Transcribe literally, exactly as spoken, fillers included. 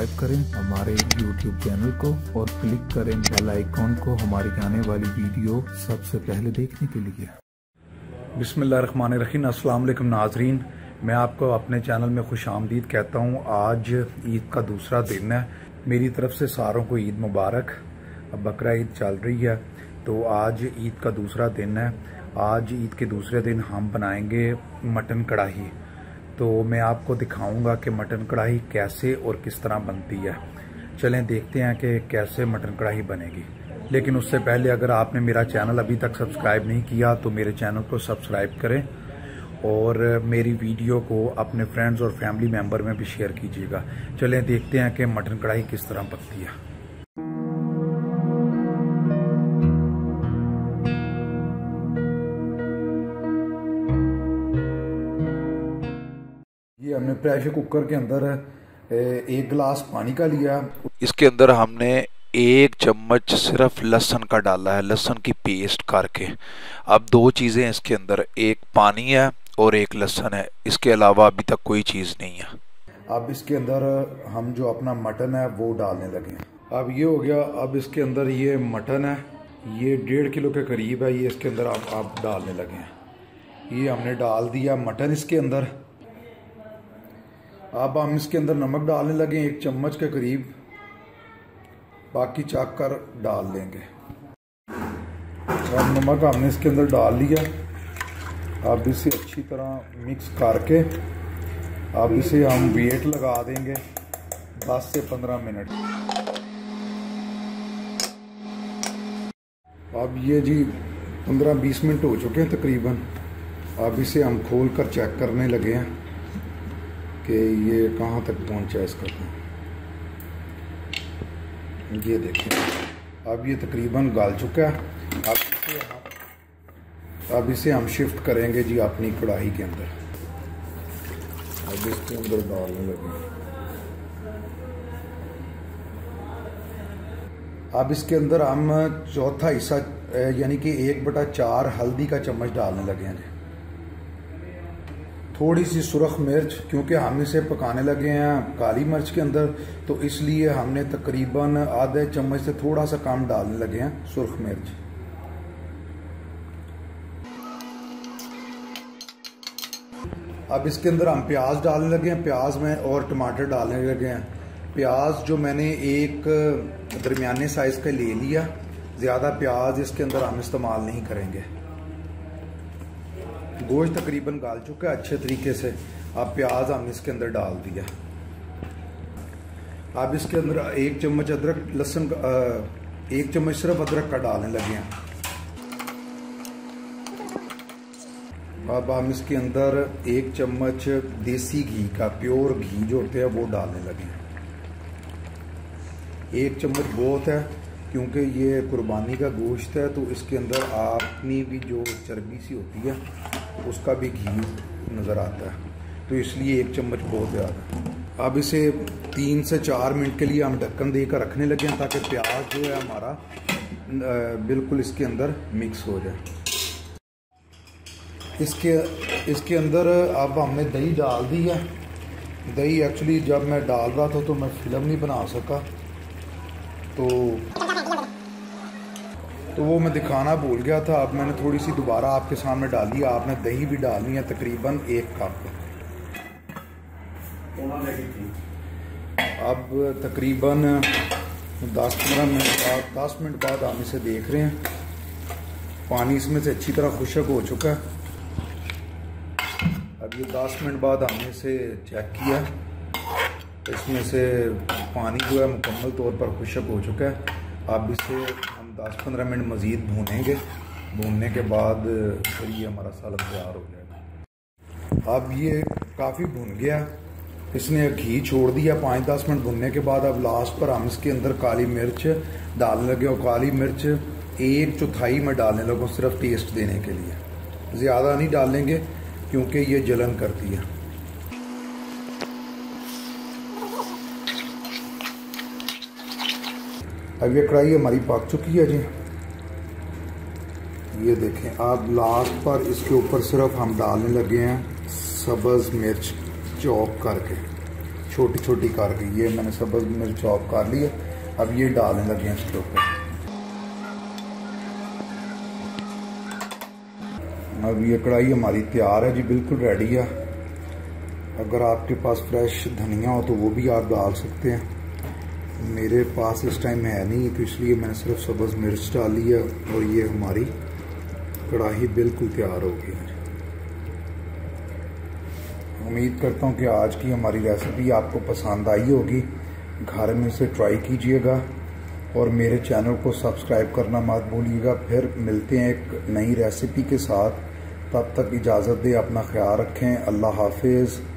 Subscribe करें हमारे YouTube channel को और क्लिक करें बेल आइकॉन को हमारी आने वाली वीडियो सबसे पहले देखने के लिए। बिस्मिल्लाहिर्रहमानिर्रहीम। अस्सलाम वालेकुम नाजरीन, मैं आपको अपने चैनल में खुश आमदीद कहता हूँ। आज ईद का दूसरा दिन है। मेरी तरफ से सारों को ईद मुबारक। अब बकरा ईद चल रही है तो आज ईद का दूसरा दिन है। आज ईद के दूसरे दिन हम बनाएंगे मटन कढ़ाई। तो मैं आपको दिखाऊंगा कि मटन कढ़ाई कैसे और किस तरह बनती है। चलें देखते हैं कि कैसे मटन कढ़ाई बनेगी। लेकिन उससे पहले अगर आपने मेरा चैनल अभी तक सब्सक्राइब नहीं किया तो मेरे चैनल को सब्सक्राइब करें और मेरी वीडियो को अपने फ्रेंड्स और फैमिली मेम्बर में भी शेयर कीजिएगा। चलें देखते हैं कि मटन कढ़ाई किस तरह पकती है। ये हमने प्रेशर कुकर के अंदर एक गिलास पानी का लिया। इसके अंदर हमने एक चम्मच सिर्फ लहसुन का डाला है, लहसुन की पेस्ट करके। अब दो चीज़ें इसके अंदर, एक पानी है और एक लहसुन है। इसके अलावा अभी तक कोई चीज़ नहीं है। अब इसके अंदर हम जो अपना मटन है वो डालने लगे। अब ये हो गया। अब इसके अंदर ये मटन है, ये डेढ़ किलो के करीब है। ये इसके अंदर आप, आप डालने लगे हैं। ये हमने डाल दिया मटन इसके अंदर। अब हम इसके अंदर नमक डालने लगे एक चम्मच के करीब, बाकी चाक कर डाल देंगे। अब नमक हमने इसके अंदर डाल लिया। अब इसे अच्छी तरह मिक्स करके अब इसे हम वेट लगा देंगे दस से पंद्रह मिनट। अब ये जी पंद्रह बीस मिनट हो चुके हैं तकरीबन। अब इसे हम खोल कर चेक करने लगे हैं कि ये कहाँ तक पहुँचा है इसका। ये देखिए अब ये तकरीबन गल चुका है। अब इसे हम अब इसे हम शिफ्ट करेंगे जी अपनी कढ़ाई के अंदर। अब इसके अंदर डालने लगे। अब इसके अंदर हम चौथा हिस्सा यानी कि एक बटा चार हल्दी का चम्मच डालने लगे हैं। थोड़ी सी सुरख मिर्च, क्योंकि हम इसे पकाने लगे हैं काली मिर्च के अंदर, तो इसलिए हमने तकरीबन आधे चम्मच से थोड़ा सा कम डालने लगे हैं सुरख मिर्च। अब इसके अंदर हम प्याज डालने लगे हैं, प्याज में और टमाटर डालने लगे हैं। प्याज जो मैंने एक दरमियाने साइज का ले लिया, ज़्यादा प्याज इसके अंदर हम इस्तेमाल नहीं करेंगे। गोश्त तकरीबन गाल चुका है अच्छे तरीके से। अब प्याज हमने इसके अंदर डाल दिया। अब इसके अंदर एक चम्मच अदरक लहसुन एक चम्मच सिर्फ अदरक का डालने लगे हैं। अब हम इसके अंदर एक चम्मच देसी घी का, प्योर घी जो होते हैं वो डालने लगे हैं। एक चम्मच बहुत है क्योंकि ये कुर्बानी का गोश्त है, तो इसके अंदर अपनी भी जो चर्बी सी होती है उसका भी घी नज़र आता है, तो इसलिए एक चम्मच बहुत ज़्यादा। अब इसे तीन से चार मिनट के लिए हम ढक्कन देकर रखने लगे हैं ताकि प्याज जो है हमारा बिल्कुल इसके अंदर मिक्स हो जाए। इसके इसके अंदर अब हमने दही डाल दी है। दही एक्चुअली जब मैं डाल रहा था तो मैं फिल्म नहीं बना सका, तो तो वो मैं दिखाना भूल गया था। अब मैंने थोड़ी सी दोबारा आपके सामने डाली। आपने दही भी डालनी है तकरीबन एक कप। अब तकरीबन दस पंद्रह मिनट बाद दस मिनट बाद हम इसे देख रहे हैं। पानी इसमें से अच्छी तरह खुश्क हो चुका है। अब ये दस मिनट बाद हमने इसे चेक किया, इसमें से पानी जो है मुकम्मल तौर पर खुश्क हो चुका है। अब इसे हम दस पंद्रह मिनट मज़ीद भूनेंगे। भूनने के बाद फिर ये हमारा सालन तैयार हो जाएगा। अब ये काफ़ी भुन गया, इसने घी छोड़ दिया। पाँच दस मिनट भुनने के बाद अब लास्ट पर हम इसके अंदर काली मिर्च डालने लगे। और काली मिर्च एक चौथाई में डालने लगे सिर्फ टेस्ट देने के लिए, ज़्यादा नहीं डालेंगे क्योंकि ये जलन करती है। अब ये कढ़ाई हमारी पक चुकी है जी। ये देखें, अब लास्ट पर इसके ऊपर सिर्फ हम डालने लगे हैं सब्ज़ मिर्च चॉप करके, छोटी छोटी कर गई है, मैंने सब्ज़ मिर्च चॉप कर ली है। अब ये डालने लगे हैं इसके ऊपर। अब ये कढ़ाई हमारी तैयार है जी, बिल्कुल रेडी है। अगर आपके पास फ्रेश धनिया हो तो वो भी आप डाल सकते हैं, मेरे पास इस टाइम है नहीं, तो इसलिए मैंने सिर्फ सब्ज़ मिर्च डाली है। और ये हमारी कढ़ाई बिल्कुल तैयार हो गई है। उम्मीद करता हूँ कि आज की हमारी रेसिपी आपको पसंद आई होगी। घर में से ट्राई कीजिएगा और मेरे चैनल को सब्सक्राइब करना मत भूलिएगा। फिर मिलते हैं एक नई रेसिपी के साथ, तब तक इजाज़त दें, अपना ख्याल रखें। अल्लाह हाफिज़।